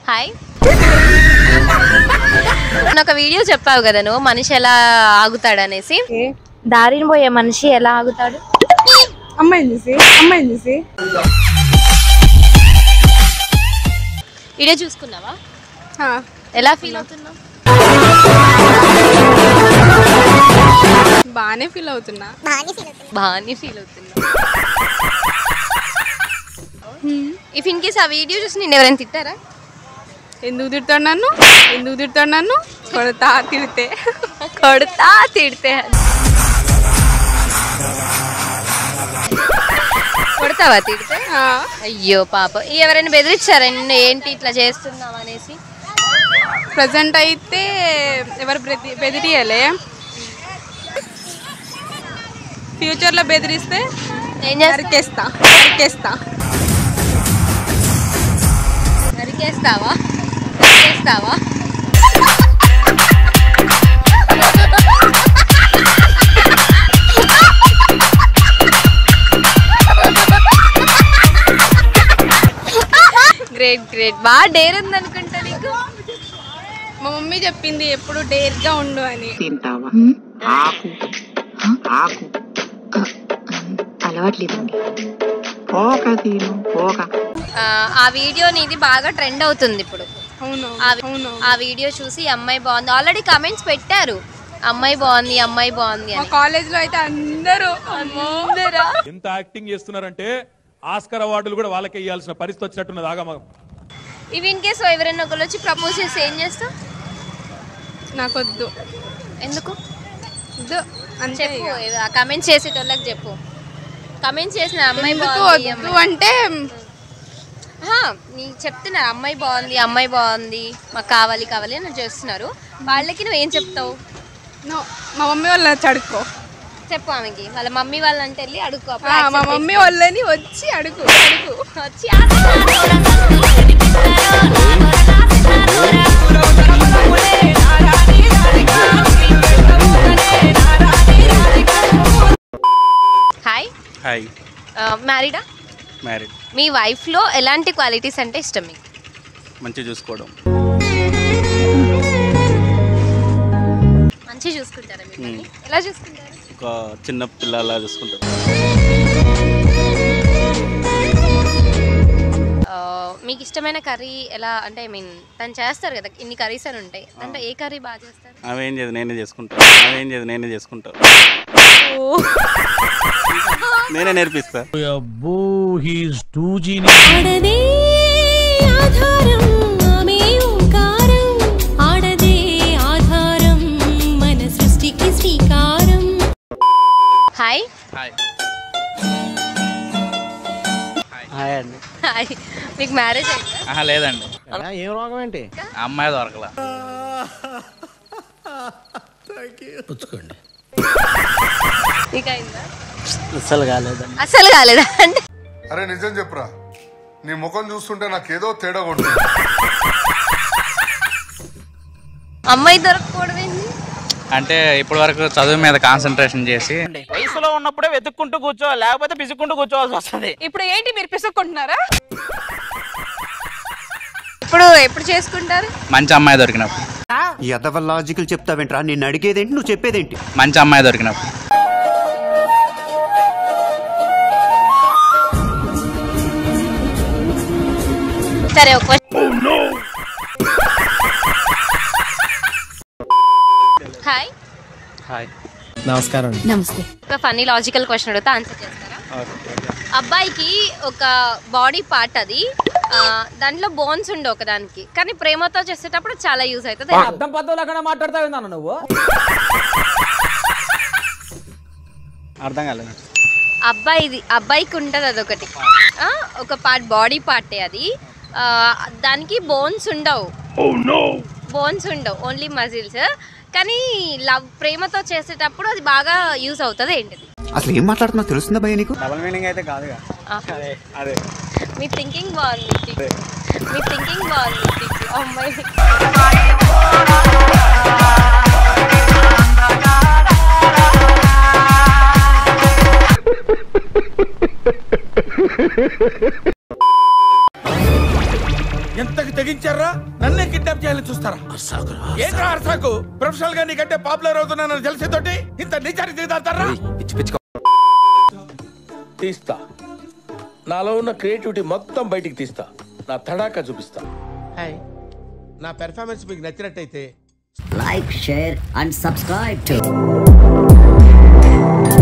Hi. ఒక video చెప్పావు కదా నువ్వు మనిషి ఎలా ఆగుతాడనేసి. దారిని పోయే మనిషి ఎలా ఆగుతాడు? అమ్మాయిని చూసి వీడియో చూసుకున్నావా? ఎలా ఫీల్ అవుతున్నావు? బానే ఫీల్ అవుతున్నా. ఇఫ్ ఇన్ కేస్ ఆ వీడియో చూసి నిన్ను ఎవరైనా తిట్టారా? ఎందుకు తిడతాడు నన్ను? కొడతా తిడితే కొడతావా తిడితే? అయ్యో పాప. ఎవరైనా బెదిరించారా నిన్ను ఏంటి ఇట్లా చేస్తున్నావు అనేసి? ప్రజెంట్ అయితే ఎవరు బెదిరియలే. ఫ్యూచర్ లో బెదిరిస్తే ఏం నరికేస్తా. గ్రేట్. బాగా డేర్ ఉంది అనుకుంటా నీకు. మా మమ్మీ చెప్పింది ఎప్పుడు డేర్ గా ఉండు అని. తింటావా? ఆకు అలవాట్లేదండి. ఆ వీడియో నీది బాగా ట్రెండ్ అవుతుంది ఇప్పుడు. అవును. ఆ వీడియో చూసి అమ్మాయి బాగుంది, ఆల్రెడీ కమెంట్స్ పెట్టారు అమ్మాయి బాగుంది అని. కాలేజ్ లో అయితే అందరూ ఎంత యాక్టింగ్ చేస్తున్నారంటే ఆస్కార్ అవార్డులు కూడా వాళ్ళకే ఇవ్వాల్సిన పరిస్థితి వచ్చినట్టున్నది. ఆగమగం. ఇవి ఇన్ కేసు ఎవరైనా ఒకళ్ళు వచ్చి ప్రపోజ్ చేసి ఏం చేస్తావు? నాకొద్దు. ఎందుకు? చెప్పు. కమెంట్స్ చేసేటోళ్ళకి చెప్పు. కమెంట్స్ చేసిన అమ్మాయి బాగుంది అంటే నీకు చెప్తున్నారు అమ్మాయి బాగుంది మాకు కావాలి అని చేస్తున్నారు. వాళ్ళకి నువ్వేం చెప్తావు? మా మమ్మీ వాళ్ళ అడుక్కో. చెప్పు ఆమెకి. వాళ్ళ మమ్మీ వాళ్ళంటే వెళ్ళి అడుక్కో. మా మమ్మీ వాళ్ళని వచ్చి అడుగు. వచ్చి హాయ్. మ్యారీడా? మ్యారీడ్. మీ వైఫ్ లో ఎలాంటి క్వాలిటీస్ అంటే ఇష్టం మీకు? మంచిగా చూసుకోవడం. మంచిగా చూసుకుంటారా మీరు? ఎలా చూసుకుంటారు? ఒక చిన్న పిల్లలా చూసుకుంటారు. మీకు ఇష్టమైన కర్రీ ఎలా అంటే ఐ మీన్ తను చేస్తారు కదా ఇన్ని కర్రీస్ అని ఉంటాయి, అంటే ఏ కర్రీ బాగా చేస్తారు? అవేం చేయదు నేనే చేసుకుంటా. నేనే నేర్పిస్తా. హాయ్. హాయ్. మీకు మ్యారేజ్ అయిందా? లేదండి. ఏం రోగం ఏంటి? అమ్మాయి దొరకలా. అసలు కాలేదా అంటే? అరే నిజం చెప్పురా, నీ ముఖం చూస్తుంటే నాకేదో తేడా ఉంటుంది. అమ్మాయి దొరకపోవడం ఏంటి అంటే ఇప్పటి వరకు చదువు మీద కాన్సన్ట్రేషన్ చేసి వయసులో ఉన్నప్పుడే వెతుక్కుంటూ కూర్చోవాలి, లేకపోతే పిసుక్కుంటూ కూర్చోవాల్సి వస్తుంది. ఇప్పుడు ఏంటి మీరు పిసుక్కుంటున్నారా? ఎప్పుడు చేసుకుంటారు? మంచి అమ్మాయి దొరికినప్పుడు. ఎదవ లాజికల్ చెప్తావేంట్రా? నేను అడిగేదేంటి, నువ్వు చెప్పేదేంటి? మంచి అమ్మాయి దొరికినప్పుడు. సరే. హాయ్. హాయ్. నమస్కారం. నమస్తే. ఒక ఫన్నీ లాజికల్ క్వశ్చన్ అడుగుతా, ఆన్సర్ చేస్తారా? అబ్బాయికి ఒక బాడీ పార్ట్ అది, దాంట్లో బోన్స్ ఉండే ఒకదానికి, కానీ ప్రేమతో చేసేటప్పుడు చాలా యూజ్ అవుతుంది. అర్థం పద్ధతులు మాట్లాడతావు నువ్వు. అర్థం కాలేదు. అబ్బాయికి ఉంటుంది అదొకటి, ఒక పార్ట్, బాడీ పార్టే అది. దానికి బోన్స్ ఉండవు, ఓన్లీ మజిల్స్. కానీ ప్రేమతో చేసేటప్పుడు అది బాగా యూజ్ అవుతుంది. ఏంటిది? అసలు ఏం మాట్లాడుతున్నా తెలుస్తుందా భయ నీకు? డబుల్ మీనింగ్ అయితే కాదుగా. అదే మీ థింకింగ్ బాగుంది. అమ్మాయి ఎంతకు తెగించారా? నన్నే కిడ్నాప్ చేయాలని చూస్తారా? ఏంట్రా అర్సాకు? ప్రొఫెషనల్ గా నీకంటే పాపులర్ అవుతున్నానని తెలిసేతోటి ఇంత నిజానికి దిగుతారా? తీస్తా, నాలో ఉన్న క్రియేటివిటీ మొత్తం బయటికి తీస్తా, నా తడాకా చూపిస్తా. నా పెర్ఫార్మెన్స్ మీకు నచ్చినట్టయితే like, share and subscribe to